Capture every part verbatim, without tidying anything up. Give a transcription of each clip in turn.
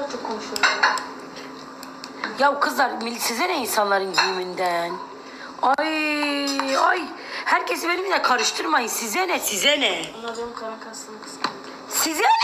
daha çok konuşuyoruz. Ya kızlar size ne insanların giyiminden? Ay ay. Herkesi benimle karıştırmayın. Size ne size ne? Onlar benim kara kaslarımı kıskandı. Size ne?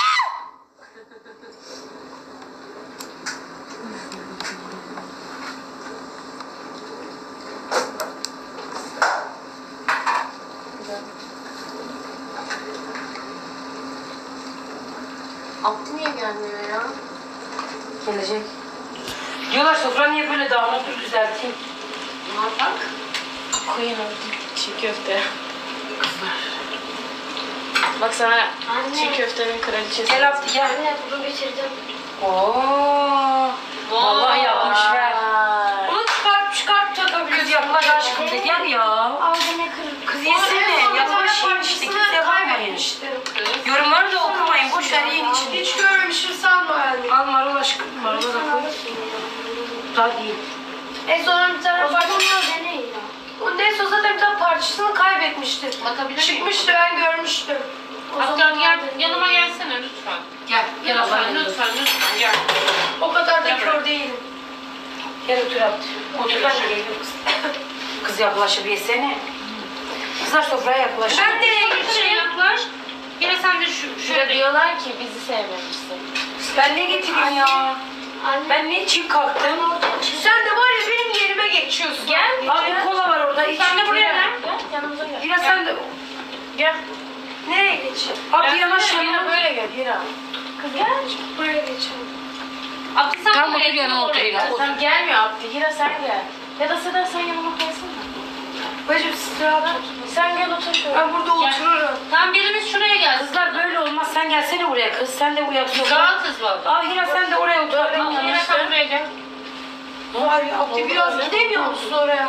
Abdi niye gelmiyor ya? Gelecek. Diyorlar sofra niye böyle dağınık dur düzelteyim. Ne yapak? Koyun Abdi. Çiğ köfte. Kızlar. Bak sana Anne. çiğ köftenin kraliçesi. Gel Abdi gel. Anne bunu bitirdim. Oo. Vallahi yapmış ver. Vay. Onu çıkart çıkart takabilir. Kız yaklaş aşkım de gel ya. Ağzına kırık. Kız yesene. Yaklaş yiyin işte. Kimse yapmayın. Yorumları da okumayın. Boş ver yiyin için. Hiç görmemişim sanma yani. Al marul aşkım. Marula da koy. Daha değil. En sonra bir tane parça... Bunu deneyin ya. O neyse zaten bir tane parçasını kaybetmişti. Bakabilir miyim? Çıkmıştı ben görmüştüm. O Abdal zaman gel, vardı. yanıma gelsene lütfen. Gel. Gel abla. Lütfen, lütfen, lütfen gel. O kadar da Gel kör değilim. Gel otur Abdi. Otur ben de geliyorum kız. Kız yaklaşıp yesene. Kızlar sofraya yaklaşın. Ben nereye Şuraya geçeyim? yaklaş. Yine sen de şu, Şöyle şöyle diyorlar ki bizi sevmemişsin. Ben ne getireyim ya? Anne. Ben ne için kalktım? Sen de var ya benim yerime geçiyorsun. Gel. Abi kola var orada. İç. Sen de buraya gel. Yanımıza gel. Hira sen de. Gel. Nereye geçeyim? Abi yanaş Yine yanıma. böyle gel Hira. Kız gel. Buraya geçelim. Abdal sen Tamam, buraya otur yanıma, gel, otur oraya yanıma. gel. Sen gelmiyor Abdi. Hira sen gel. Ya da Seda sen yanıma gelsene. Bacım siz rahat oturun. Sen gel otur şöyle. Ben burada Gel. otururum. Tamam birimiz şuraya gelsin. Kızlar böyle olmaz. Sen gelsene buraya kız. Sen de uyak sofra. Rahatız valla. Aa Hira sen de oraya otur. Benim Yine yanıma. sen buraya gel. Ne var ya? Abdi biraz gidemiyor musun oraya?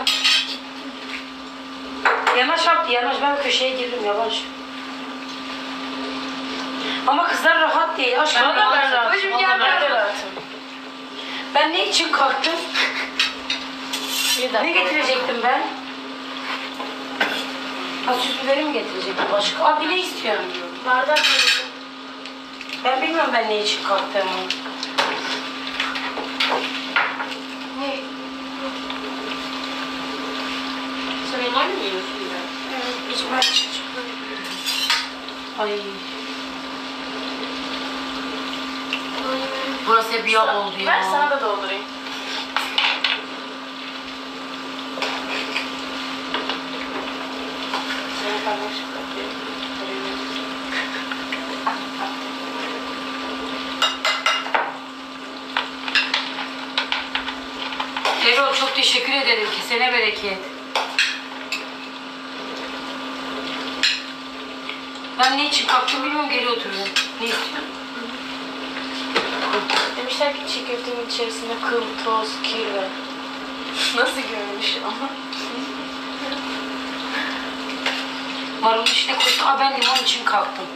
Yanaş Abdi yanaş. Ben köşeye girdim yavaş. Ama kızlar rahat değil. Aşkım. Ben rahatım. Ben, rahat. Bacım Vallahi gel ben ben de de rahatım. ben ne için kalktım? Bir Ne dakika. getirecektim ben? Ha süs biberi mi getirecektim başka? Abi ne istiyorsun? Bardak koydum. Ben bilmiyorum ben ne için kalktığımı. Ne? Sen normal mi yiyorsun yine? Evet. Hiç ben çıkıyorum. Ay. Burası hep yağ oldu ya. Ver sana da doldurayım. Seni paylaşıp Erol çok teşekkür ederim. Kesene bereket. Ben ne için kalktım bilmiyorum geri oturuyorum. Ne istiyorsun? Demişler ki çiğ köftenin içerisinde kıl, toz, kir var. Nasıl görmüş ama? Marulun içine koydum. Aa ben limon için kalktım.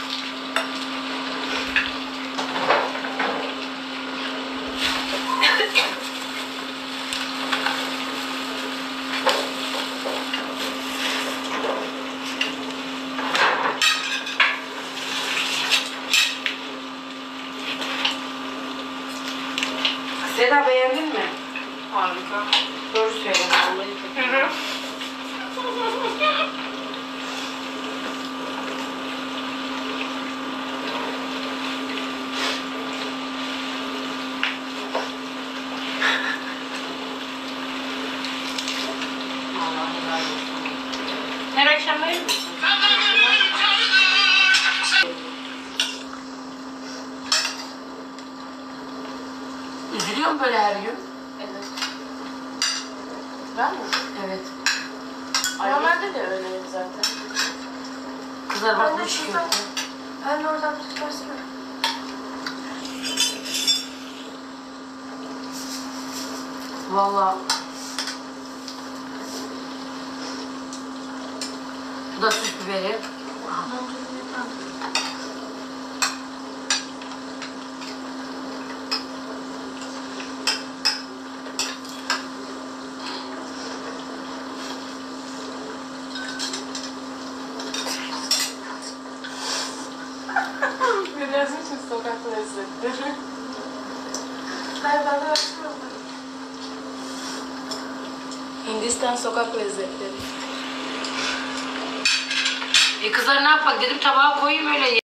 Seda beğendin mi? Harika. Doğru söyle. Hı hı. Vallahi helal olsun. Her akşam verir misin? Üzülüyor mu böyle her gün? Evet. Ben mi? Evet. Normalde de öyleyim zaten. Kızlar bak Anne, bu şuradan- köfte. Ben de oradan tutarsana. Vallahi. Bu da süs biberi. Biraz için sokak lezzetleri. Hayır bana versene. Hindistan sokak lezzetleri. E kızlar ne yapak dedim tabağa koyayım öyle.